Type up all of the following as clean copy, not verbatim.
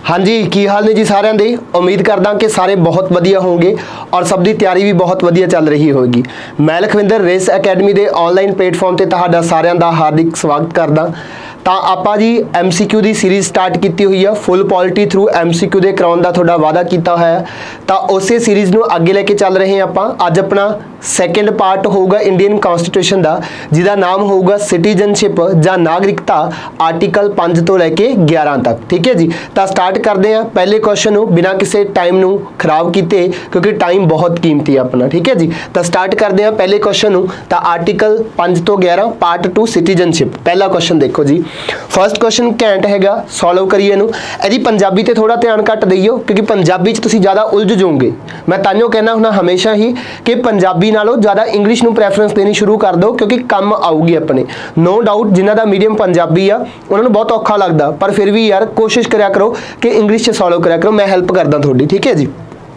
हाँ जी, की हाल ने जी सारिਆਂ ਦੇ। उम्मीद करदा कि सारे बहुत वधिया होंगे और सब की तैयारी भी बहुत वधिया चल रही होगी। मैं लखविंदर रेस अकैडमी के ऑनलाइन प्लेटफॉर्म से तुहाडा सारिਆਂ ਦਾ हार्दिक स्वागत करदा। ਤਾਂ ਆਪਾਂ जी MCQ की सीरीज़ स्टार्ट की हुई है, फुल पॉलिटी थ्रू MCQ ਦੇ ਕਰਾਉਣ ਦਾ ਤੁਹਾਡਾ ਵਾਅਦਾ ਕੀਤਾ ਹੋਇਆ ਹੈ। ਤਾਂ ਉਸੇ सीरीज़ ਨੂੰ ਅੱਗੇ ਲੈ ਕੇ ਚੱਲ ਰਹੇ ਹਾਂ ਆਪਾਂ। ਅੱਜ ਆਪਣਾ ਸੈਕੰਡ ਪਾर्ट ਹੋਊਗਾ इंडियन कॉन्स्टिट्यूशन ਦਾ, ਜਿਹਦਾ ਨਾਮ ਹੋਊਗਾ सिटीजनशिप ਜਾਂ नागरिकता, आर्टिकल 5 ਤੋਂ ਲੈ ਕੇ 11 तक। ठीक है जी, ਤਾਂ स्टार्ट करते हैं पहले क्वेश्चन ਨੂੰ बिना किसी टाइम ਨੂੰ खराब किए, क्योंकि टाइम बहुत कीमती है अपना। ठीक है जी, तो स्टार्ट करते हैं पहले क्वेश्चन ਨੂੰ। ਤਾਂ आर्टिकल 5 ਤੋਂ 11 पार्ट 2 सिटीजनशिप। पहला क्वेश्चन देखो जी, फर्स्ट क्वेश्चन घैंट हैगा, सॉल्व करिए इहनूं। ਇਹਦੀ ਪੰਜਾਬੀ ਤੇ ਥੋੜਾ ਧਿਆਨ ਘੱਟ ਦਈਓ, ਕਿਉਂਕਿ ਪੰਜਾਬੀ 'ਚ ਤੁਸੀਂ ਜ਼ਿਆਦਾ ਉਲਝ ਜਾਓਗੇ। ਮੈਂ ਤਾਂਿਓ ਕਹਿਣਾ ਹੁੰਦਾ ਹਮੇਸ਼ਾ ਹੀ ਕਿ ਪੰਜਾਬੀ ਨਾਲੋਂ ਜ਼ਿਆਦਾ ਇੰਗਲਿਸ਼ ਨੂੰ ਪ੍ਰੈਫਰੈਂਸ ਦੇਣੀ ਸ਼ੁਰੂ ਕਰ ਦਿਓ, ਕਿਉਂਕਿ ਕੰਮ ਆਊਗੀ ਆਪਣੇ। ਨੋ ਡਾਊਟ ਜਿਨ੍ਹਾਂ ਦਾ ਮੀਡੀਅਮ ਪੰਜਾਬੀ ਆ ਉਹਨਾਂ ਨੂੰ ਬਹੁਤ ਔਖਾ ਲੱਗਦਾ, ਪਰ ਫਿਰ ਵੀ ਯਾਰ ਕੋਸ਼ਿਸ਼ ਕਰਿਆ ਕਰੋ ਕਿ ਇੰਗਲਿਸ਼ 'ਚ ਸੋਲਵ ਕਰਿਆ ਕਰੋ। ਮੈਂ ਹੈਲਪ ਕਰਦਾ ਤੁਹਾਡੀ। ਠੀਕ ਹੈ ਜੀ,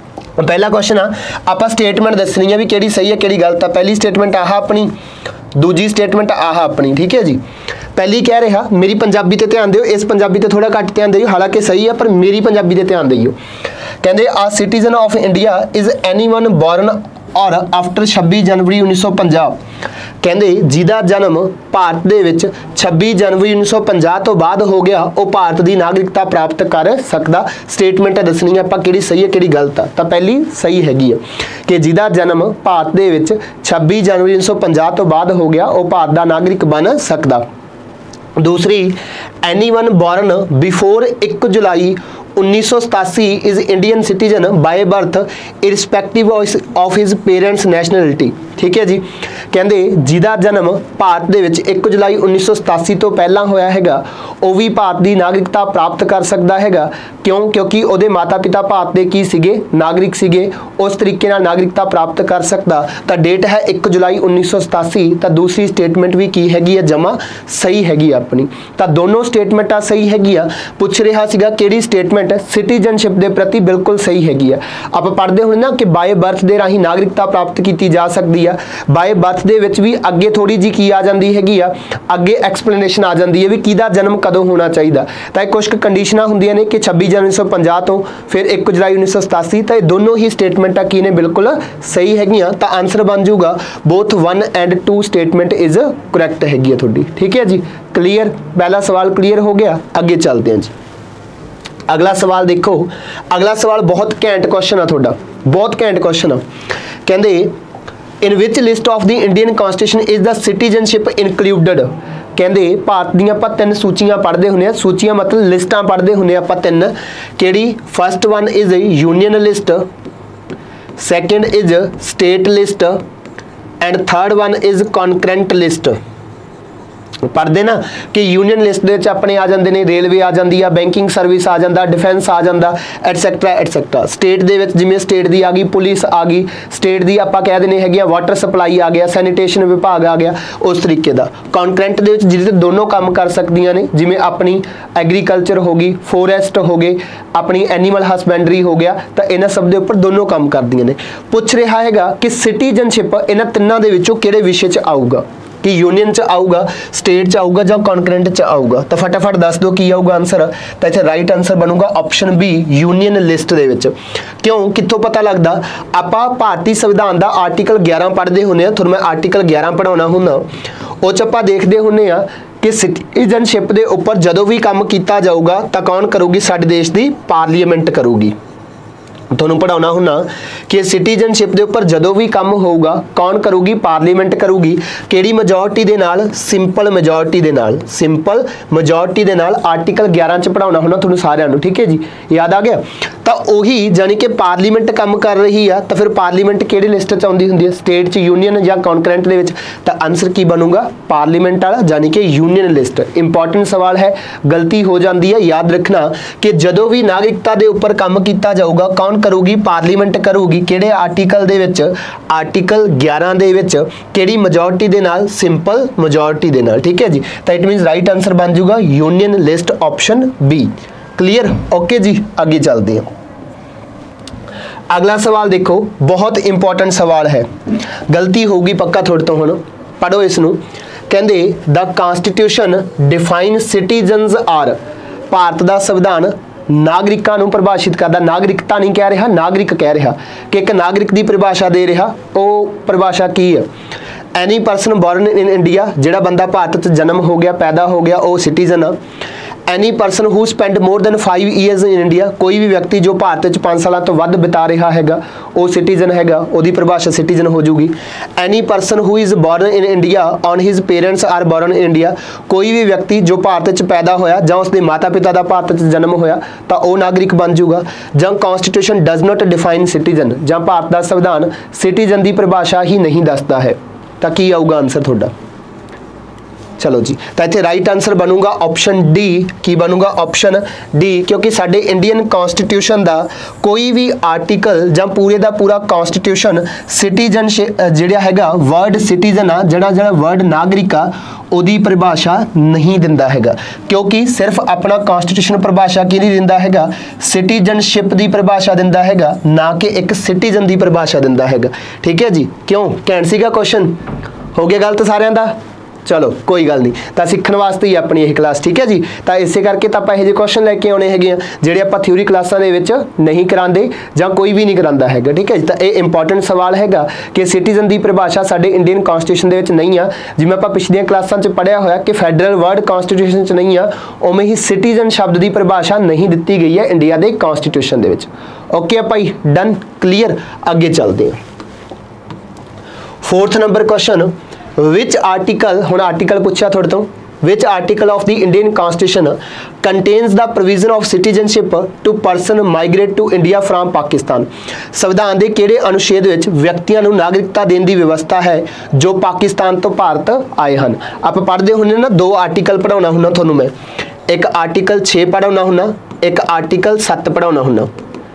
पहला क्वेश्चन आ आप स्टेटमेंट दसनी है भी किहड़ी सही है किहड़ी गलत है। पहली स्टेटमेंट आह अपनी, दूजी स्टेटमेंट आह अपनी। ठीक है जी, पहली कह रहा मेरी पंजाबी ते ध्यान दिओ, इस पंजाबी ते थोड़ा घट ध्यान दिओ, हालांकि सही है पर मेरी पंजाबी ते ध्यान दिओ। कहते आ citizen of India is anyone born or after 26 January 1950। कहते जिहदा जन्म भारत दे विच 26 जनवरी 1950 तो बाद हो गया वो भारत की नागरिकता प्राप्त कर सकता। स्टेटमेंट दसनी है आपां किहड़ी सही है किहड़ी गलत है। तो पहली सही हैगी है कि जिहदा जन्म भारत दे विच 26 जनवरी 1950 तो बाद हो गया वो भारत का नागरिक बन सकता। दूसरी, anyone born before 1 July 1987 is Indian citizen by birth irrespective of his parents nationality. ठीक है जी, कहते जिहदा जन्म भारत दे विच 1 जुलाई 1987 तो पहला होया हैगा वो भी भारत की नागरिकता प्राप्त कर सकता हैगा। क्यों? क्योंकि उहदे माता पिता भारत के की सीगे, नागरिक सीगे, उस तरीके नाल नागरिकता प्राप्त कर सकता। तो डेट है 1 जुलाई 1987। तो दूसरी स्टेटमेंट भी की हैगी है जमा सही हैगी अपनी। तो दोनों स्टेटमेंटां सही हैगी। पुछ रहा सीगा किहड़ी स्टेटमेंट सिटीजनशिप के प्रति बिल्कुल सही हैगी। आप पढ़ते हुए ना कि बाय बर्थ के राही नागरिकता प्राप्त की जा सकती है। बाय बर्थ दे विच भी अगे थोड़ी जी की आ जाती हैगी, अगे एक्सप्लेनेशन आ जाती है भी किहदा जन्म कदों होना चाहिए। तो कुछ कंडीशनां हुंदियां ने कि 26 जनवरी 1950 तो फिर 1 जुलाई 1987। तो दोनों ही स्टेटमेंटां की ने बिल्कुल सही हैगियां। तो आंसर बन जाऊगा both 1 and 2 statement is correct हैगी थोड़ी। ठीक है जी, क्लीयर। पहला सवाल क्लीयर हो गया, अगे चलते हैं जी। अगला सवाल देखो, अगला सवाल बहुत घैंट क्वेश्चन है थोड़ा, बहुत घैंट क्वेश्चन है। कहते in which list of the Indian constitution is the citizenship included. कहते भारत दी आपां 3 सूचियां पढ़ते हुंदे, सूचियां मतलब लिस्टां पढ़ते हुंदे आपां 3। किहड़ी? First one is union list, second is state list and third one is concurrent list. पढ़ते ना कि यूनियन लिस्ट दे अपने आ जाते हैं, रेलवे आ जाती है, बैंकिंग सर्विस आ जाता, डिफेंस आ जाता, एटसैक्ट्रा एटसैक्ट्रा। स्टेट दे विच जिवें स्टेट की आ गई, पुलिस आ गई, स्टेट की आपां कह देने हैगी, वाटर सप्लाई आ गया, सैनीटेशन विभाग आ गया, उस तरीके का। कॉन्करेंट दे विच जिहदे दोनों काम कर सकदियां ने, जिवें अपनी एग्रीकल्चर हो गई, फोरेस्ट हो गए, अपनी एनीमल हसबैंडरी हो गया, तो इन्हां सब दे उपर दोनों काम करदियां ने। पुछ रहा हैगा कि सिटीजनशिप इन्हां तिन्नां दे विचों किहड़े विषय च आऊगा, कि यूनियन च आऊगा, स्टेट च आऊगा या कॉन्करेंट च आऊगा। तो फटाफट दस दो की आऊगा आंसर। तो इत्थे राइट आंसर बनूगा ऑप्शन बी, यूनियन लिस्ट दे विच। क्यों? कित्थों पता लगदा? आपां भारतीय संविधान का आर्टिकल 11 पढ़ते हुंदे आ, तुहानूं मैं आर्टिकल 11 पढ़ाउणा हुंदा, उह च आपां देखदे हुंदे आ कि सिटीजनशिप के उपर जदों भी काम किया जाऊगा तो कौन करूगी? साडे देश की पार्लीमेंट करूगी। तुहानूं पढ़ाउणा हुंदा कि सिटीजनशिप के उपर जदों भी काम होऊगा कौन करूगी? पार्लीमेंट करूगी। किहड़ी मेजोरिटी दे नाल? सिंपल मेजोरिटी दे नाल, सिंपल मेजोरिटी दे नाल। आर्टिकल 11 च पढ़ाउणा हुंदा तुहानूं सारिआं नूं। ठीक है जी, याद आ गया। तो उही जानी कि पार्लीमेंट काम कर रही है, तो फिर पार्लीमेंट किहड़ी लिस्ट च आउंदी हुंदी है? स्टेट च, यूनियन या कॉन्करेंट दे विच। तो आंसर की बनूगा? पार्लीमेंट वाला, जानी कि यूनियन लिस्ट। इंपॉर्टेंट सवाल है, गलती हो जाती है, याद रखना कि जदों भी नागरिकता के उपर काम किया जाऊगा कौन करूगी? पार्लीमेंट करूगी। किहड़े आर्टिकल दे विच? आर्टिकल 11 दे विच। किहड़ी मेजोरिटी दे नाल? सिंपल मेजोरिटी दे नाल। ठीक है जी, तो इट मीनस राइट आंसर बन जाऊगा union list, option B. Clear? Okay जी, आगे चलते हैं। अगला सवाल देखो, बहुत इंपॉर्टेंट सवाल है, गलती होगी पक्का थोड़े तो हुण पढ़ो इसनूं। कहंदे the constitution define citizens are, Bharat का संविधान नागरिकां नूं परिभाषित करदा, नागरिकता नहीं कह रहा, नागरिक कह रहा कि एक नागरिक की परिभाषा दे रहा। वो परिभाषा की है? Any person born in India, जिहड़ा बंदा भारत च जन्म हो गया, पैदा हो गया, वो सिटीजन आ। Any person who spend more than 5 years in India, कोई भी व्यक्ति जो भारत च 5 साल तो वध बिता रहा हैगा वो सिटीजन हैगा, उसकी परिभाषा सिटीजन हो जूगी। Any person who is born in India on his parents are born in India, कोई भी व्यक्ति जो भारत च पैदा होया जां उसके माता पिता का भारत च जन्म होया तो वह नागरिक बन जूगा। जां constitution does not define citizen, जां भारत का संविधान सिटीजन की परिभाषा ही नहीं दसदा है, तो की आऊगा आंसर थोड़ा? चलो जी, तो इत्थे राइट आंसर बनूगा ऑप्शन डी। की बनूगा? ऑप्शन डी, क्योंकि साडे इंडियन कॉन्स्टिट्यूशन का कोई भी आर्टिकल जां पूरे का पूरा कॉन्स्टिट्यूशन सिटीजनशिप जिहड़ा हैगा वर्ड सिटीजन आ, जिहड़ा वर्ड नागरिक आ उहदी परिभाषा नहीं दिंदा हैगा, क्योंकि सिर्फ अपना कॉन्स्टिट्यूशन परिभाषा की नहीं दिंदा हैगा, सिटीजनशिप की परिभाषा दिंदा हैगा, ना कि एक सिटीजन की परिभाषा दिंदा हैगा। ठीक है जी, क्यों? घैंट सीगा क्वेश्चन? हो गया गलत सारिਆਂ ਦਾ? चलो कोई गल नहीं, तो सीखण वास्ते ही अपनी यह क्लास। ठीक है जी, तो इसे करके तो आप यह क्वेश्चन लैके आने हैं जिहड़े आप थ्योरी क्लासां दे विच नहीं करांदे जां कोई भी नहीं करांदा हैगा। ठीक है जी, तो यह इंपॉर्टेंट सवाल हैगा कि सिटीजन की परिभाषा साडे इंडियन कॉन्स्टिट्यूशन दे विच नहीं आ, जिवें आपां पिछलियां क्लासां च पढ़िया होया कि फैडरल वर्ड कॉन्स्टिट्यूशन च नहीं आ, उवें ही सिटीजन शब्द की परिभाषा नहीं दित्ती गई है इंडिया के कॉन्स्टिट्यूशन दे विच। ओके भाई, डन, क्लीयर। अगे चलते हैं। 4th number question, which article, हुण आर्टिकल पूछा थोड़े तो, which article of the Indian constitution contains the provision of citizenship to person migrate to India from Pakistan. संविधान के किहड़े अनुच्छेद विच व्यक्तियों को नागरिकता देने की व्यवस्था है जो पाकिस्तान तो भारत आए हैं? आप पढ़ते होंगे ना, 2 आर्टिकल पढ़ाना हुन्ना तुहानूं मैं, एक आर्टिकल 6 पढ़ाना हुन्ना, एक आर्टिकल 7 पढ़ाना हुन्ना।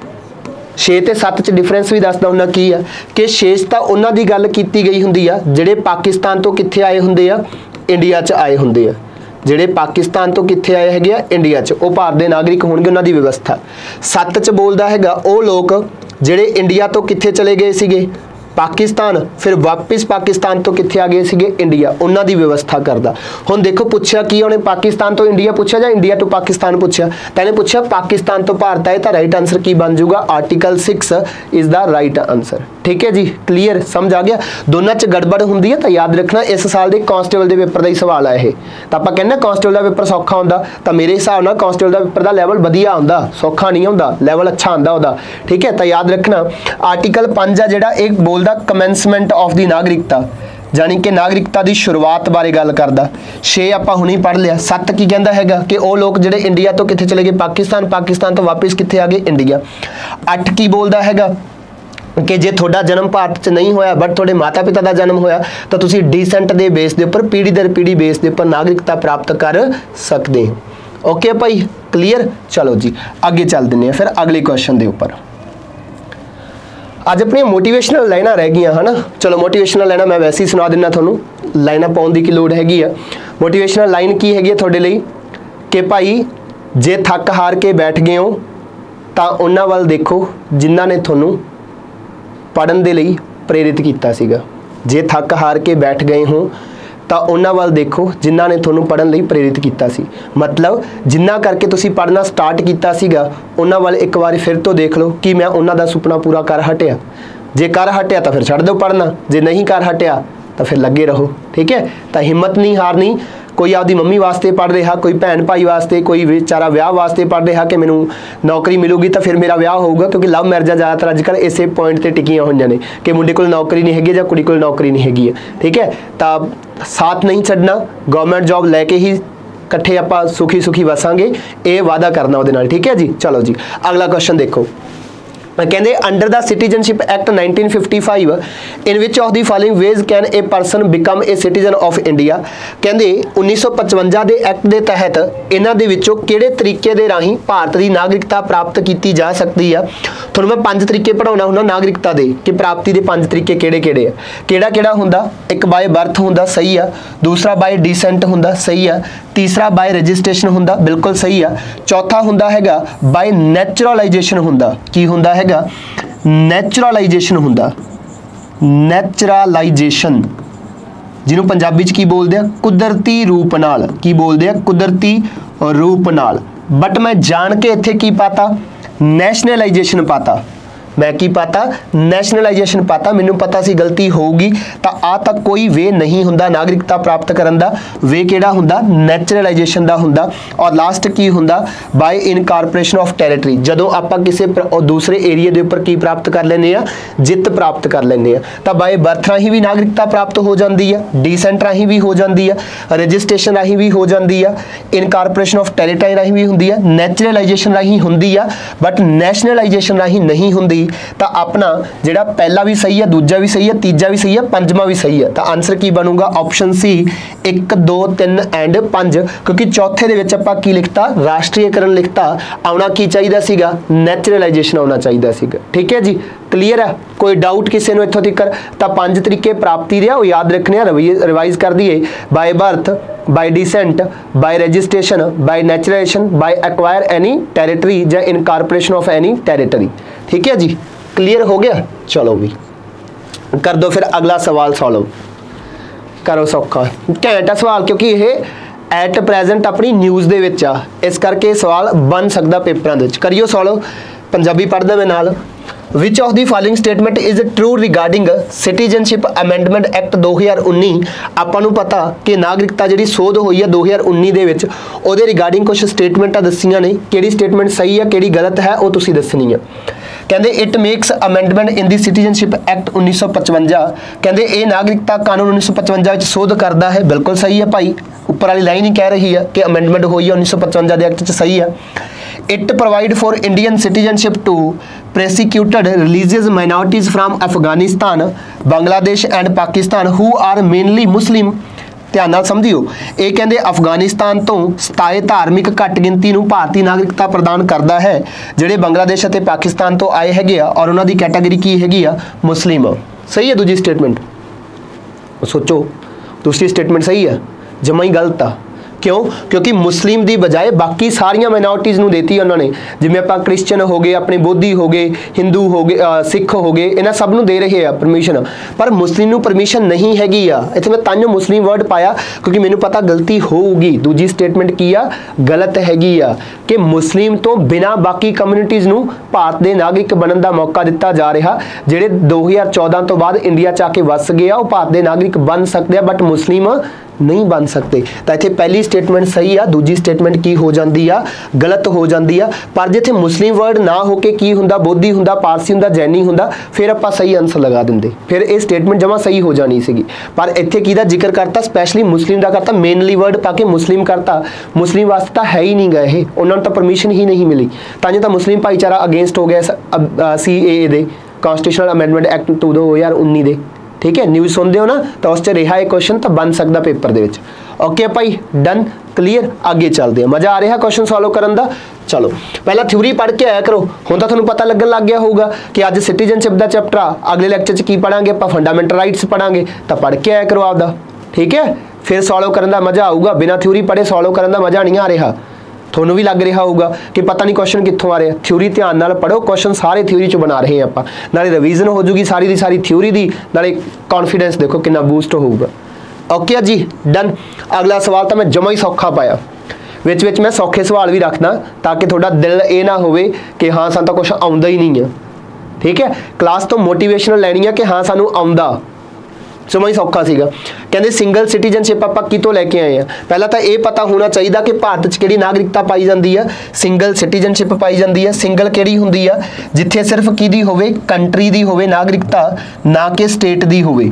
6 ते 7 च डिफरेंस भी दसदा हुन्ना की है कि 6 ਤਾਂ ਉਹਨਾਂ ਦੀ ਗੱਲ ਕੀਤੀ ਗਈ ਹੁੰਦੀ ਆ ਜਿਹੜੇ ਪਾਕਿस्तान तो कित्थे आए ਹੁੰਦੇ ਆ, इंडिया च आए ਹੁੰਦੇ ਆ। ਜਿਹੜੇ पाकिस्तान तो कित्थे आए हैगे आ, इंडिया च, ਉਹ ਭਾਰਤ ਦੇ ਨਾਗਰਿਕ ਹੋਣਗੇ, ਉਹਨਾਂ ਦੀ ਵਿਵਸਥਾ। 7 च बोलदा हैगा ਉਹ ਲੋਕ ਜਿਹੜੇ इंडिया तो कित्थे चले गए ਸੀਗੇ, पाकिस्तान, फिर वापस पाकिस्तान तो कित्थे आ गए सीगे, इंडिया, उन्हां दी व्यवस्था करदा। हुण देखो पूछा की उन्हें पाकिस्तान तो इंडिया पूछा या इंडिया तो पाकिस्तान पूछा, तो इन्हें पूछा पाकिस्तान तो भारत आए, तो राइट आंसर की बन जाऊगा? Article 6 is the right answer. ठीक है जी, क्लीयर, समझ आ गया? दोनों च गड़बड़ हुंदी है, तो याद रखना इस साल के कांस्टेबल के पेपर का ही सवाल है ये। तो आप कहने कांस्टेबल का पेपर सौखा होंदा, तो मेरे हिसाब नाल कांस्टेबल का पेपर का लैवल वधिया होंदा, सौखा नहीं होंदा, लैवल अच्छा होंदा उहदा। ठीक है, तो याद रखना आर्टिकल 5 आ जिहड़ा एक बोलदा कमेंसमेंट ऑफ दी नागरिकता, जानी कि नागरिकता की शुरुआत बारे गल करदा। 6 आपां हुणी पढ़ लिया। 7 की कहंदा हैगा कि वो लोग जिहड़े इंडिया तो कित्थे चले गए, पाकिस्तान, पाकिस्तान तो वापस कित्थे आ गए, इंडिया। 8 की बोलदा हैगा कि जे थोड़ा जन्म भारत च नहीं होया बट थोड़े माता पिता का जन्म होया तो तुसी डिसेंट के बेस के उपर, पीढ़ी दर पीढ़ी बेस के उपर नागरिकता प्राप्त कर सकते हो। ओके भाई, क्लीयर। चलो जी अगे चल दें फिर अगले क्वेश्चन के उपर। अज अपनी मोटिवेशनल लाइना रह गई है ना, चलो मोटिवेशनल लाइना मैं वैसे ही सुना देना थोनू, लाइना पाउण की लोड़ हैगी है। मोटिवेशनल लाइन की हैगी थोड़े लिए कि भाई जे थक हार के बैठ गए हो तो उन्हां वल देखो जिन्हां ने थोनू पढ़न दे लई प्रेरित किया सीगा। जे थक हार के बैठ गए हो तो उन्हां वल देखो जिन्हां ने थोनू पढ़न लई प्रेरित किया सी, मतलब जिन्ना करके तुसी पढ़ना स्टार्ट किया सीगा उन्हां वल एक बार फिर तो देख लो कि मैं उन्हां दा सुपना पूरा कर हटिया। जे कर हटिया तो फिर छड्ड दो पढ़ना, जे नहीं कर हटिया तो फिर लगे रहो। ठीक है, तो हिम्मत नहीं हारनी। कोई आपकी मम्मी वास्ते पढ़ रहा, कोई भैन भाई वास्ते, कोई बेचारा विआह वास्ते पढ़ रहा कि मैनू नौकरी मिलूगी तो फिर मेरा विआह होगा, क्योंकि लव मैरिजां ज़्यादातर अजकल इसे पॉइंट पर टिकियां हुई ने कि मुंडे कोल नौकरी नहीं हैगी या कुड़ी कोल नौकरी नहीं हैगी है। ठीक है, तो साथ नहीं छड्डना, गवर्नमेंट जॉब लैके ही इकट्ठे आपां सुखी सुखी वसांगे, ये वादा करना उहदे नाल। ठीक है जी, चलो जी अगला क्वेश्चन देखो। कहते under the citizenship act 1955 in which of the following ways can a person become a citizen of India. कहते 1955 के एक्ट के तहत इन्हां दे विचों किहड़े तरीके दे राही भारत की नागरिकता प्राप्त की जा सकती है। तुहानूं मैं 5 तरीके पढ़ाउणा हुंदा नागरिकता दे कि प्राप्ति के 5 तरीके किहड़े-किहड़े आ। किहड़ा-किहड़ा हुंदा, एक बाय बर्थ हुंदा, सही आ। दूसरा बाय डिसेंट हुंदा, सही आ। तीसरा बाय रजिस्ट्रेशन हुंदा, बिल्कुल सही आ। चौथा हुंदा हैगा बाय नैचुरलाइजेशन हुंदा, की हुंदा हैगा नैचुरलाइजेशन हुंदा, नैचुरलाइजेशन जिन्होंने पंजाबी च की बोलते हैं कुदरती रूप नाल, की बोलते हैं कुदरती रूप नाल। बट मैं जान के इत्थे की पाता नैशनलाइजेशन पाता, मैं की पाता नैशनलाइजेशन पाता, मैनू पता सी गलती होगी तो आ तक कोई वे नहीं हुंदा नागरिकता प्राप्त करन दा, वे किहड़ा हुंदा नैचुरलाइजेशन दा हुंदा। और लास्ट की हुंदा बाय इनकारपोरेशन ऑफ टैरेटरी, जदों आपां किसी दूसरे एरिए दे उपर की प्राप्त कर लैंदे आ, जित प्राप्त कर लैंदे आ, तां बाय बर्थ राही भी नागरिकता प्राप्त हो जाती है, डिसेंट राही भी हो जाती है, रजिस्ट्रेशन राही भी हो जाती है, इनकारपोरेशन ऑफ टैरेटरी राही भी हुंदी है, नैचुरलाइजेशन राही हुंदी है, बट नैशनलाइजेशन राही नहीं हुंदी। तो अपना जिहड़ा पहला भी सही है, दूजा भी सही है, तीजा भी सही है, पंजवां भी सही है। तो आंसर की बनूगा ऑप्शन सी 1 2 3 एंड 5, क्योंकि चौथे दे विच आपां की लिखता राष्ट्रीयकरण लिखता, आउणा की चाहिदा सीगा नैचुरलाइजेशन आउणा चाहिदा सीगा। ठीक है जी, क्लीयर है, कोई डाउट किसी नूं इत्थों तक? तो 5 तरीके प्राप्ति दे वो याद रखने आ, रिवाइज कर दिए, by birth, by descent, by registration, by naturalization, by acquire any territory या इनकारपोरेशन ऑफ एनी टैरेटरी। ठीक है जी, क्लियर हो गया? चलो भी कर दो फिर अगला सवाल सॉल्व करो, सौखा घैंट है सवाल, क्योंकि यह एट प्रेजेंट अपनी न्यूज़ दे विच आ, इस करके सवाल बन सकता पेपरां दे विच। करियो सॉल्व, पंजाबी पढ़दा मैं नाल। Which of the following statement is true regarding citizenship amendment act 2019? आपां नूं पता कि नागरिकता जिहड़ी सोध हुई है 2019 दे विच, उहदे रिगार्डिंग कुछ स्टेटमेंटां दस्सियां ने, किहड़ी स्टेटमेंट सही है किहड़ी गलत है वो तुसीं दस्सणी है। कहते it makes amendment in the citizenship act 1955, कहते ये नागरिकता कानून 1955 सोध करता है, बिल्कुल सही है भाई, ऊपर वाली लाइन ही कह रही है कि अमेंडमेंट हुई है 1955 के एक्ट च, सही है। It provide for Indian citizenship to prosecuted religious minorities from Afghanistan, Bangladesh and Pakistan who are mainly Muslim. ध्यान नाल समझियो, ये कहते अफगानिस्तान तो 27 धार्मिक घट गिनती नूं भारतीय नागरिकता प्रदान करता है, जिहड़े बांग्लादेश और पाकिस्तान तो आए हैगे आ, और उन्हां दी कैटेगरी की हैगी आ मुस्लिम। सही है दूजी स्टेटमेंट? सोचो दूसरी स्टेटमेंट सही है, जमा ही गलत आ। क्यों? क्योंकि मुस्लिम की बजाय बाकी सारिया माइनॉरिटीज़ नूं देती उन्होंने, जिवें आपां क्रिश्चियन हो गए, अपने बोधी हो गए, हिंदू हो गए, सिख हो गए, इन्हां सब नूं दे रहे हैं परमिशन, पर मुस्लिम नूं परमिशन नहीं हैगी आ। इत्थे मैं ताइयों मुस्लिम वर्ड पाया क्योंकि मैनूं पता गलती होऊगी। दूजी स्टेटमेंट की आ गलत हैगी आ कि मुस्लिम तो बिना बाकी कम्यूनिटीज़ नूं भारत के नागरिक बनने का मौका दिता जा रहा, जिहड़े 2014 तो बाद इंडिया च आके वस गए आ, वो भारत के नागरिक बन सकते हैं, बट मुस्लिम नहीं बन सकते। तो इत्थे पहली स्टेटमेंट सही आ, दूजी स्टेटमेंट की हो जाती आ गलत हो जाती आ। पर जिथे मुस्लिम वर्ड ना होके की हुंदा बोधी हुंदा पारसी हुंदा जैनी हुंदा, फिर आपां सही आंसर लगा दिंदे, फिर ये स्टेटमेंट जमा सही हो जानी सीगी। पर इत्थे किहदा जिक्र करता, स्पैशली मुस्लिम का करता, मेनली वर्ड पा के मुस्लिम करता। मुस्लिम वास्ते तो है ही नहीं गए, उन्होंने तो परमिशन ही नहीं मिली, तां तो मुस्लिम भाईचारा अगेंस्ट हो गया CAA दे, कॉन्स्टिट्यूशनल अमेंडमेंट एक्ट 2019 दे। ठीक है, न्यूज़ सुनते हो ना, तो उस रहा है क्वेश्चन तो बन सकता पेपर दे विच। ओके भाई, डन, क्लीयर, आगे चलते हैं। मज़ा आ रहा क्वेश्चन सॉल्व करन दा? चलो पहला थ्योरी पढ़ के आया करो, हुण तां तुहानूं पता लगन लग गया होगा कि अज सिटीजनशिप का चैप्टर आ, अगले लैक्चर की पढ़ांगे आपां फंडामेंटल राइट्स पढ़ांगे, तो पढ़ के आया करो आपदा। ठीक है, फिर सॉल्व करन दा मज़ा आऊगा, बिना थ्योरी पढ़े सॉल्व करन दा मज़ा नहीं आ रहा। थोनों भी लग रहा होगा कि पता नहीं क्वेश्चन कित्थों आ रहे हैं। थ्योरी ध्यान नाल पढ़ो, क्वेश्चन सारे थ्योरी चो बना रहे हैं आपां, नाले रिवीजन हो जूगी सारी दी सारी थ्योरी दी, नाले कॉन्फिडेंस देखो कितना बूस्ट होगा। ओके जी, डन। अगला सवाल तो मैं जमा ही सौखा पाया, विच विच मैं सौखे सवाल भी रखना ताकि थोड़ा दिल ये ना हो कि हाँ सानूं तां कुछ आउंदा ही नहीं है। ठीक है, क्लास तो मोटिवेशनल लैनी है कि हाँ सानूं आउंदा, जमा ही सौखा सीगा। कहते सिंगल सिटीजनशिप आपां कितों लैके आए हैं? पहला तो यह पता होना चाहिए कि भारत च किहड़ी नागरिकता पाई जाती है, सिंगल सिटीजनशिप पाई जाती है। सिंगल किहड़ी हुंदी है? जिथे सिर्फ किहदी होवे, कंट्री दी होवे नागरिकता, ना कि स्टेट दी होवे।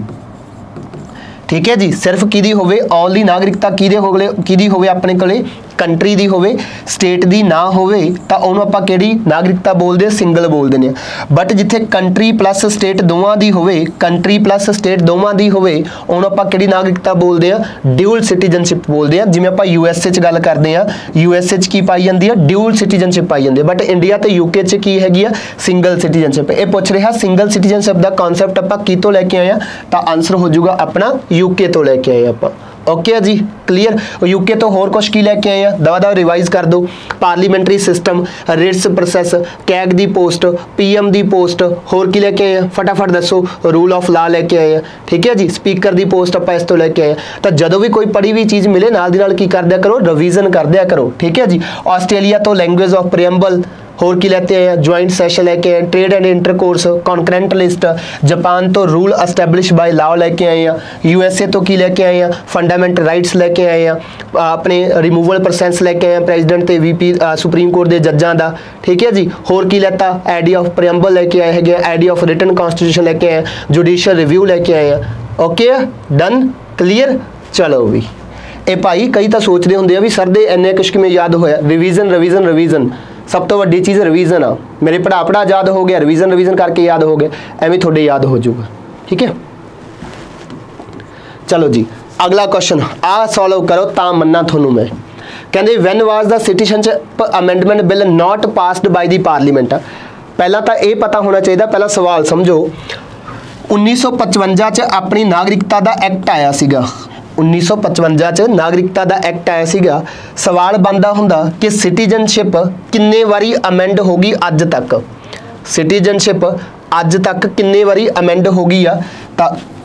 ठीक है जी, सिर्फ किहदी होवे, ओनली नागरिकता किहदी होवे अपने कोले, कंट्री दी होवे, स्टेट दी ना होवे, तो उन्होंने आपां किहड़ी नागरिकता बोलते हैं, सिंगल बोलते हैं। बट जिथे कंट्री प्लस स्टेट दोवां दी होवे, कंट्री प्लस स्टेट दोवां दी होवे, उन्होंने आपां किहड़ी नागरिकता बोलते हैं, ड्यूल सिटीजनशिप बोलते हैं। जिवें आपां USA च गल करते हैं, USA च की पाई जाती है, ड्यूल सिटीजनशिप पाई जाती है। बट इंडिया तो UK च की हैगी है, सिंगल सिटीजनशिप। ये पूछ रहा सिंगल सिटीजनशिप का कॉन्सैप्ट आपां कितों लैके आए हैं, तो आंसर हो जाऊगा अपना UK तो लैके आए आपां। ओके जी, क्लीयर। UK तो होर कुछ की लैके आए हैं, दवा दवा रिवाइज कर दो। Parliamentary system, writs process, CAG दी पोस्ट, PM दी पोस्ट, होर की लैके आए हैं फटाफट दसो, रूल ऑफ ला लैके आए हैं, ठीक है जी, स्पीकर दी पोस्ट आप इस तो लैके आए हैं। तो जदों भी कोई पढ़ी हुई चीज़ मिले नाल दी नाल की कर दिया करो, रिवीजन कर दिया करो, ठीक है जी। ऑस्ट्रेलिया तो लैंग्वेज ऑफ प्रीएम्बल, होर की लेते हैं ज्वाइंट सेशन लेके आए, trade and intercourse, concurrent list. Japan तो रूल एस्टैब्लिश बाय लॉ लेके आए हैं। USA तो की लेके आए हैं फंडामेंटल राइट्स लेके आए हैं, अपने रिमूवल प्रोसेस लेके आए हैं प्रेजिडेंट ते VP सुप्रीम कोर्ट के जजां दा, ठीक है जी। होर की लेता आइडिया ऑफ प्रीएम्बल लेके आए हैं, आइडिया ऑफ रिटन कॉन्स्टिट्यूशन लेके आए, जुडिशियल रिव्यू लेके आए हैं। Okay done clear. चलो भी ये भाई कई तो सोचते होंगे भी सर दे इन्ने कुछ किवें याद होया। रिवीजन रिवीजन रिवीजन सब तो वड्डी चीज़ रिवीजन आ। मेरे पढ़ा याद हो गया, रिवीजन रिवीजन करके याद हो गया, एवं थोड़े याद हो जाऊगा, ठीक है। चलो जी अगला क्वेश्चन आ सॉल्व करो ता मन्ना थोनू मैं। कहते when was the citizenship amendment bill not passed by the parliament. पहला तो ये पता होना चाहिए, पहला सवाल समझो 1955 च अपनी नागरिकता का एक्ट आया सीगा। 1955 च नागरिकता का एक्ट आया सीगा। सवाल बनता हुंदा कि सिटीजनशिप किन्ने वारी अमेंड होगी अज तक। सिटीजनशिप अज तक किन्ने वारी अमेंड होगी आ, तो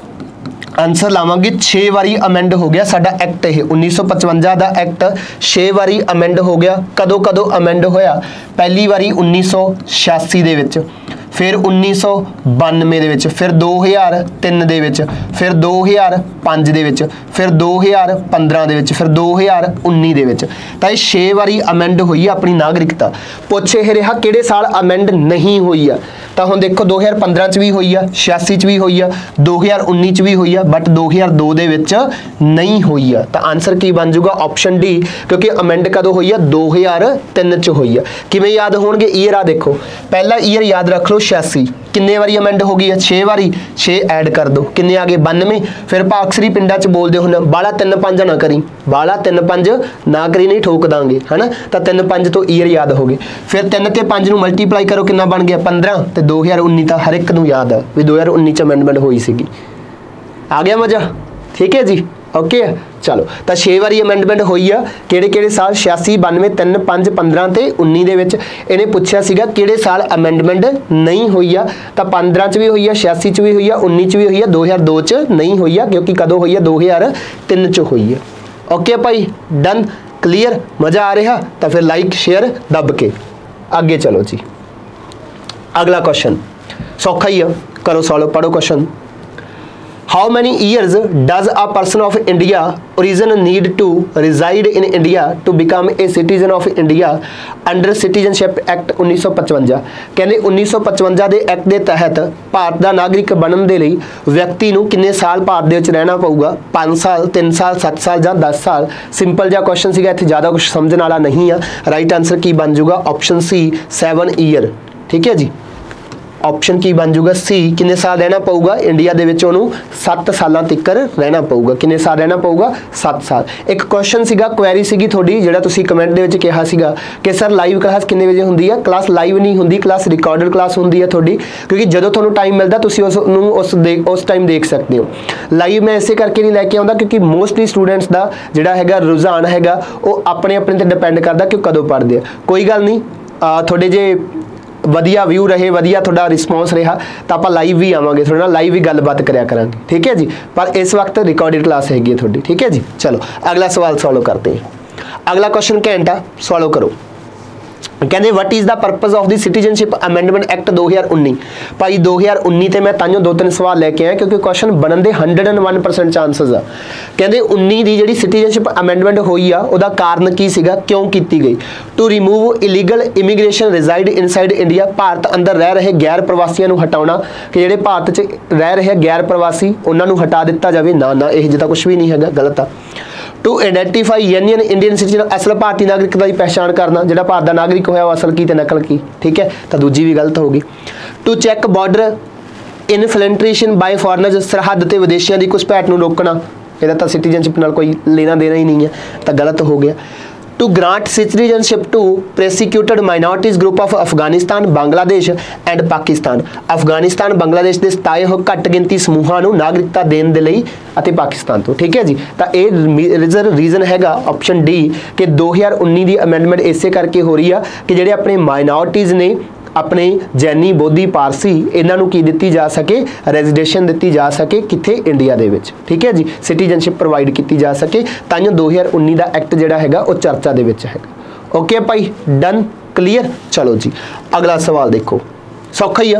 आंसर लावांगे 6 वारी अमेंड हो गया साडा एक्ट। ये 1955 का एक्ट 6 वारी अमेंड हो गया। कदों कदों अमेंड होया? पहली वारी 1986 दे विच, फिर 1992 दे विच, फिर 2003 दे विच, फिर 2005 दे विच, फिर 2015 दे विच, फिर 2019 दे विच। तां ये 6 वारी अमेंड हुई है अपनी नागरिकता। पुछ ये रहा किहड़े साल अमेंड नहीं हुई है, तो हुण देखो 2015 च भी हुई है, 86 च भी हुई है, 2019 च भी हुई है, बट 2002 दे विच नहीं हुई है। तो आंसर की बन जाऊगा ऑप्शन डी, क्योंकि अमेंड कदों हुई है 2003 च हुई है। किवें याद होणगे ईयर आ देखो, पहला ईयर याद रख लो 86, किन्ने वारी अमेंड हो गई है 6 वारी, 6 ऐड कर दो किन्ने आ गए 92। फिर आप अक्सरी पिंडा च बोलते हो बाला 3-5 ना करी, बाला 3-5 ना करी नहीं ठोक देंगे है ना। तो 3-5 तो ईयर याद हो गए, फिर 3 ते 5 नूं मल्टीप्लाई करो कितना बन गया 15, तो 2019 तो हर एक नूं याद है भी 2019 च अमेंडमेंट हुई सीगी। आ गया मजा, ठीक है जी ओके। चलो तो 6 वारी अमेंडमेंट हुई है, किहड़े साल 86, 92, 3, 5, 15 ते 19 दे विच। इन्हें पूछा सीगा किहड़े साल अमेंडमेंट नहीं हुई है, तो 15 च भी हुई है, 86 च भी हुई है, 19 च भी हुई है, 2002 च नहीं हुई है, क्योंकि कदों हुई है 2003 च हुई है। ओके भाई डन क्लीयर, मज़ा आ रहा? तो फिर लाइक शेयर दब के अगे चलो जी। अगला क्वेश्चन सौखा ही है, करो सॉल्व, पढ़ो question. How many years does a person of India origin need to reside in India to become a citizen of India under Citizenship Act 1955? कहते 1955 ਦੇ एक्ट ਦੇ तहत ਭਾਰਤ ਦਾ ਨਾਗਰਿਕ ਬਣਨ ਦੇ ਲਈ ਵਿਅਕਤੀ ਨੂੰ ਕਿੰਨੇ ਸਾਲ ਭਾਰਤ ਦੇ ਵਿੱਚ ਰਹਿਣਾ ਪਊਗਾ? 5 ਸਾਲ, 3 ਸਾਲ, 7 ਸਾਲ ਜਾਂ 10 ਸਾਲ। ਸਿੰਪਲ ਜਿਹਾ ਕੁਐਸਚਨ ਸੀਗਾ, ਇੱਥੇ ਜ਼ਿਆਦਾ ਕੁਝ ਸਮਝਣ ਵਾਲਾ ਨਹੀਂ ਆ। ਰਾਈਟ ਆਂਸਰ ਕੀ ਬਣ ਜਾਊਗਾ? ਆਪਸ਼ਨ ਸੀ 7 ईयर, ठीक है जी। ऑप्शन की बन जाऊगा सी, किन्ने साल रहना पऊगा इंडिया दे विच ओनू 7 साल तिकर रहना पऊगा। किन्ने साल रहना पऊगा? 7 साल। एक क्वेश्चन सीगा, क्वेरी सीगी थोड़ी, जिहड़ा तुसीं कमेंट दे विच कहा सीगा कि सर लाइव क्लास किन्ने बजे हुंदी है? क्लास लाइव नहीं हुंदी, क्लास रिकॉर्डेड क्लास हुंदी है थोड़ी, क्योंकि जदों तुहानूं टाइम मिलदा तुसीं उस टाइम देख सकते हो। लाइव मैं इसे करके नहीं लैके आउंदा क्योंकि मोस्टली स्टूडेंट्स का जिहड़ा हैगा रुझान हैगा वो अपने अपने ते डिपेंड करदा कि कदों पढ़दे आ। कोई गल नहीं, थोड़े जे वधिया व्यू रहे, वधिया थोड़ा रिस्पॉन्स रहा तो आप लाइव भी आवांगे, थोड़ा ना लाइव भी गलबात करिया करांगे, ठीक है जी। पर इस वक्त रिकॉर्डेड क्लास हैगी थोड़ी, ठीक है जी। चलो अगला सवाल सॉल्व करते हैं। अगला क्वेश्चन घंटा सॉल्व करो। कहते what is the purpose of the citizenship amendment act 2019? भाई 2019 ते मैं ताइयों 2-3 सवाल लैके आया क्योंकि क्वेश्चन बनन दे 101% चांसेस आ। कहते 19 दी जिहड़ी सिटीजनशिप अमेंडमेंट हुई आ उहदा कारण की सीगा, क्यों कीती गई? To remove illegal immigration reside inside India, Bharat अंदर रह रहे गैर प्रवासियों नूं हटाउणा, कि जिहड़े भारत च रह रहे गैर प्रवासी उन्हां नूं हटा दिता जाए। ना ना इह जिहा कुछ भी नहीं हैगा, गलत आ। To identify genuine Indian citizen, असल भारतीय नागरिकता की पहचान करना, जिहड़ा भारत का नागरिक होया असल की ते नकल की, ठीक है, तो दूजी भी गलत होगी। To check border infiltration by foreigners, सरहद ते विदेशियों की घुसपैठ नूं रोकना, इहदा तां सिटीजनशिप नाल कोई लेना देना ही नहीं है, तो गलत हो गया। To grant citizenship to prosecuted minorities group of Afghanistan Bangladesh and Pakistan. Afghanistan Bangladesh के सताए हो घट गिनती समूहों को नागरिकता देने के लिए ਅਤੇ पाकिस्तान तो ठीक है जी। तो ये रीजन हैगा ऑप्शन डी कि 2019 की अमेंडमेंट इसे करके हो रही है कि ਜਿਹੜੇ अपने माइनॉरिटीज़ ने अपने जैनी बोधी पारसी इन्हों की दी जा सके रेजिडेशन दी जा सके कित्थे इंडिया दे विच, ठीक है जी, सिटीजनशिप प्रोवाइड की जा सके। ताइयों 2019 का एक्ट जिहड़ा हैगा वो चर्चा दे विच हैगा। ओके भाई, डन, क्लीयर। चलो जी अगला सवाल देखो, सौखा ही है,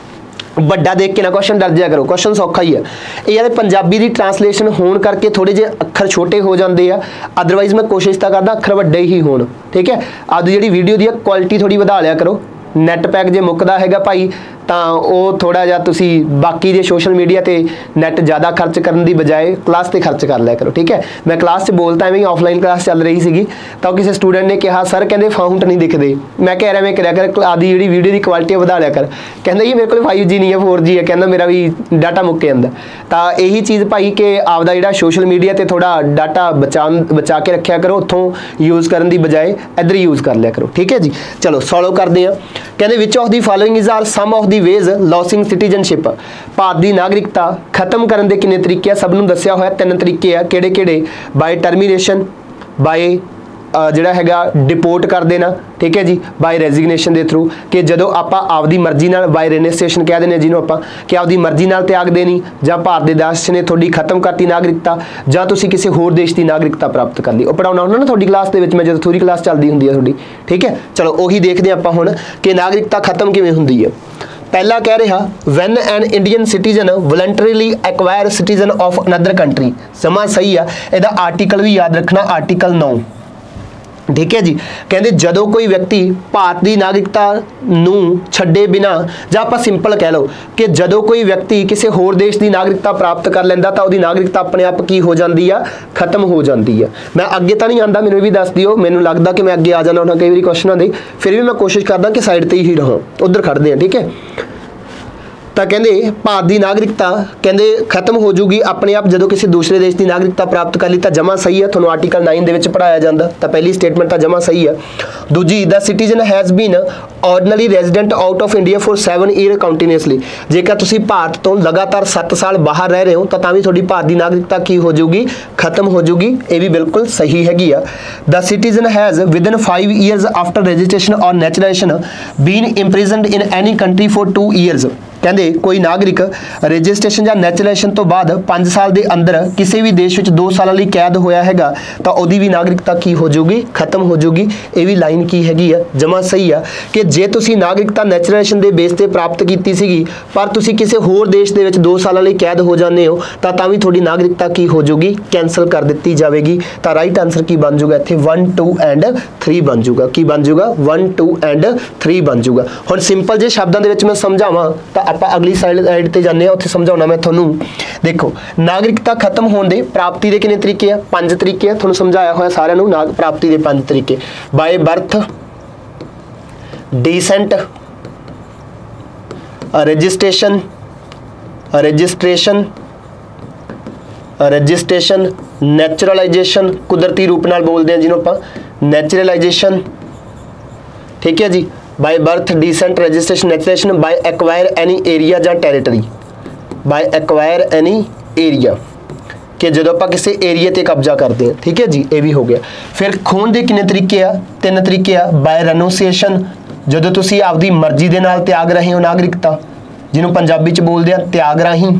ਵੱਡਾ देख के ना क्वेश्चन डर जाया करो, क्वेश्चन सौखा ही है। ये पंजाबी की ट्रांसलेशन होने करके थोड़े जे अखर छोटे हो जाते हैं, अदरवाइज मैं कोशिश तो करदा अखर वड्डे ही होण, ठीक है। आपकी जी वीडियो की क्वालिटी थोड़ी वधा लिया करो, नैट पैक जे मुकदा हैगा भाई तो वह थोड़ा जिहा तुसी बाकी जे सोशल मीडिया ते नैट ज़्यादा खर्च करने की बजाय क्लास ते खर्च कर लिया करो, ठीक है। मैं क्लास च बोलता एवं ऑफलाइन क्लास चल रही सी तो किसी स्टूडेंट ने कहा सर कहते फाउंट नहीं दिखते, मैं कह रहा मैं कराया कर आदि जी वीडियो की क्वालिटी बढ़ा लिया कर, कहते जी मेरे को 5G नहीं है 4G है, कहना मेरा भी डाटा मुक्के जाता। तो यही चीज़ भाई कि आपका जिहड़ा सोशल मीडिया ते थोड़ा डाटा बचा के रखा करो, उत्थों यूज़ करने की बजाय इधर यूज़ कर लिया करो, ठीक है जी। चलो सॉल्व करते हैं। कहते which of the following is are some of the ways losing citizenship. Bharat की नागरिकता खत्म करने के किन्ने तरीके, सब नूं दस्सिया होया 3 तरीके आ, किहड़े किहड़े, बाय टर्मीनेशन, बाय जिहड़ा हैगा डिपोर्ट कर देना, ठीक है जी, बाय रेजिग्नेशन के थ्रू, कि जदों आपां आपदी मर्जी नाल बाय रेजिग्नेशन कह देने जिन्हों आपां कि आपदी मर्जी नाल त्याग देनी, जां भारत दे देश ने थोड़ी खत्म करती नागरिकता, जां तुसीं किसी होर देश की नागरिकता प्राप्त कर ली। वो पढ़ाउणा हुंदा ना थोड़ी क्लास दे विच, मैं जदों थोड़ी क्लास चलदी हुंदी है थोड़ी, ठीक है। चलो उही देखदे आपां हुण कि नागरिकता खत्म किवें हुंदी है। पहला कह रहा when an Indian citizen voluntarily acquire citizen of another country, समा सही है। इहदा आर्टिकल भी याद रखना, आर्टिकल 9, ठीक है जी। कहते जदों कोई व्यक्ति भारत की नागरिकता नूं छड्डे बिना, जां आपां सिंपल कह लो कि जदों कोई व्यक्ति किसी होर देश की नागरिकता प्राप्त कर लैंदा तो उसकी नागरिकता अपने आप की हो जाती है, खत्म हो जाती है। मैं अगे तो नहीं आंदा, मैनूं भी दस दिओ, मैनूं लगता कि मैं अगे आ जाना कई बार क्वेश्चनों के, फिर भी मैं कोशिश करदा कि साइड ते ही रहां, उधर खड़दे हैं, ठीक है। तो कहते भारत की नागरिकता कहते खत्म हो जूगी अपने आप जदों किसी दूसरे देश की नागरिकता प्राप्त कर ली, तो जमा सही है, थोड़ा आर्टिकल 9 दे विच पढ़ाया जाता। तो पहली स्टेटमेंट तो जमा सही है। दूजी, the citizen has been ordinary resident out of India for 7 year continuously, जेकर तुसी भारत तो लगातार 7 साल बाहर रह रहे हो तो भी थोड़ी भारत की नागरिकता की हो जूगी, खत्म हो जूगी, ये भी बिल्कुल सही हैगी आ। The citizen has within 5 years after registration or naturalization been imprisoned in any country for 2 years. कहते कोई नागरिक रजिस्ट्रेशन या नैचुरलाइजेशन तो बाद 5 साल के अंदर किसी भी देश में 2 साल लिए कैद होया हैगा तो वही भी नागरिकता की हो जूगी, खत्म हो जूगी। ये भी लाइन की हैगी है, जमा सही है कि जे तुसी नागरिकता नैचुरलाइजेशन के बेस पर प्राप्त की सीगी पर तुसी किसी होर देश के 2 साल लिए कैद हो जाते हो तो भी थोड़ी नागरिकता की हो जूगी, कैंसल कर दी जाएगी। तो राइट आंसर की बन जूगा इत्थे 1, 2 एंड 3 बन जूगा। की बन जूगा 1, 2 एंड 3 बन जूगा। हुण सिंपल जे शब्दों के मैं समझावां तो आप अगली साइड ते जाने उत्थे समझाउणा मैं तुहानूं। देखो नागरिकता खत्म होने दे प्राप्ति के कितने तरीके हैं, 5 तरीके हैं, तुहानूं समझाया होया सारिआं नूं। प्राप्ति के 5 तरीके, by birth, descent, registration, naturalization, कुदरती रूप नाल बोलते हैं जिन्होंने आपां नैचुरलाइजेशन, ठीक है जी। By birth, descent, registration, naturalization, by acquire any area या territory, by acquire any area कि जो आप किसी एरिया ते कब्जा करते हैं, ठीक है जी, ये भी हो गया। फिर खोण के कितने तरीके आ, 3 तरीके आ। बाय रेनोसिएशन, जो तुसी आपदी मर्जी दे नाल त्याग रहे हो नागरिकता, जिन्होंने पंजाबी च बोलते हैं त्याग राही।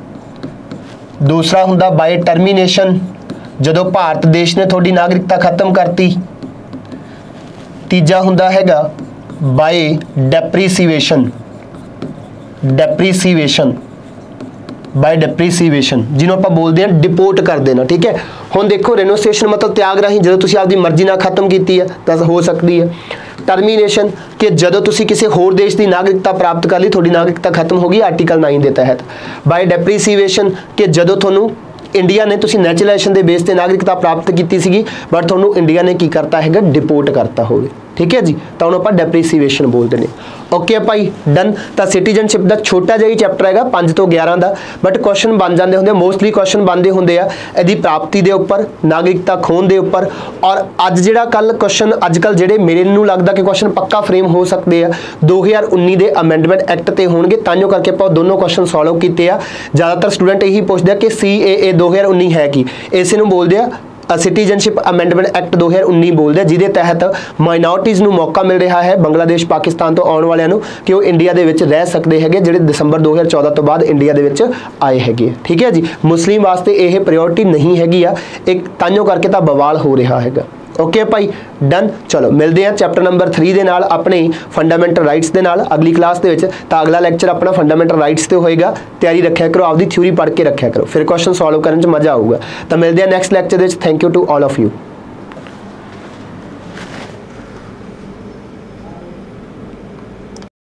दूसरा हुंदा बाय टर्मीनेशन, जो भारत देश ने थोड़ी नागरिकता खत्म करती। तीजा हुंदा हैगा बाय डेप्रीसीवेशन, बाय डेप्रीसीवेशन जिन्हों आप बोलते हैं डिपोर्ट कर देना, ठीक है। हुण देखो रेनोसिएशन मतलब त्याग राही, जो तुसी आपदी मर्जी नाल खत्म की है तो हो सकती है। टर्मीनेशन कि जदों तुसी किसी होर देश की नागरिकता प्राप्त कर ली, थोड़ी नागरिकता खत्म होगी आर्टिकल 9 के तहत। बाय डेप्रीसीवेशन कि जदों तुहानूं इंडिया ने तुसी नैचुरलाइजेशन के बेस पर नागरिकता प्राप्त की सी बट तुहानूं इंडिया ने की करता है डिपोर्ट करता होवे, ठीक है जी, तो हम आप डेप्रीसीएशन बोलते हैं। ओके भाई डन। तो सिटीजनशिप का छोटा जिहा चैप्टर है 5 तो 11 का, बट क्वेश्चन बन जाते होंगे, मोस्टली क्वेश्चन बनते होंगे आ इसकी प्राप्ति के उपर, नागरिकता खोण के उपर। और अज जिहड़ा कल क्वेश्चन अजकल जिहड़े मेरे नूं लगदा कि क्वेश्चन पक्का फ्रेम हो सकते हैं 2019 के अमेंडमेंट एक्ट ते होणगे, ताइयों करके आप दोनों क्वेश्चन सॉल्व किए आ। ज़्यादातर स्टूडेंट यही पूछते हैं कि CAA 2019 है कि, इस नूं बोलते हैं सिटीजनशिप अमेंडमेंट एक्ट 2019 बोलते हैं, जिहदे तहत माइनॉरिटीज़ नूं मौका मिल रहा है बांग्लादेश पाकिस्तान तो आने वालियां नूं कि वो इंडिया दे विच रह सकते हैं, जिहड़े दिसंबर 2014 तो बाद इंडिया दे विच आए हैगे। ठीक है जी, मुस्लिम वास्ते यह प्रायोरिटी नहीं हैगी आ, एक ताइयों करके तो बवाल हो रहा हैगा। ओके भाई डन। चलो मिलते हैं चैप्टर नंबर 3 के नाल अपने फंडामेंटल राइट्स के नाल अगली क्लास के विच। तो अगला लैक्चर अपना फंडामेंटल राइट्स से होएगा, तैयारी रखा करो, आपकी थ्योरी पढ़ के रखा करो, फिर क्वेश्चन सॉल्व करने में मजा आऊगा। तो मिलते हैं next lecture. Thank you to all of you.